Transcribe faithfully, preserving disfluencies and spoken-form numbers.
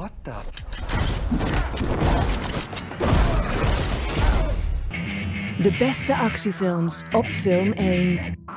What the? De beste actiefilms op Film één.